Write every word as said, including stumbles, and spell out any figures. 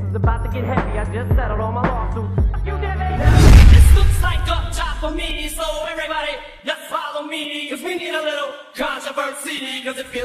is about to get heavy. I just settled all my lawsuits. You did it. This looks like a job for me, so everybody just follow me, cause we need a little controversy, cause if you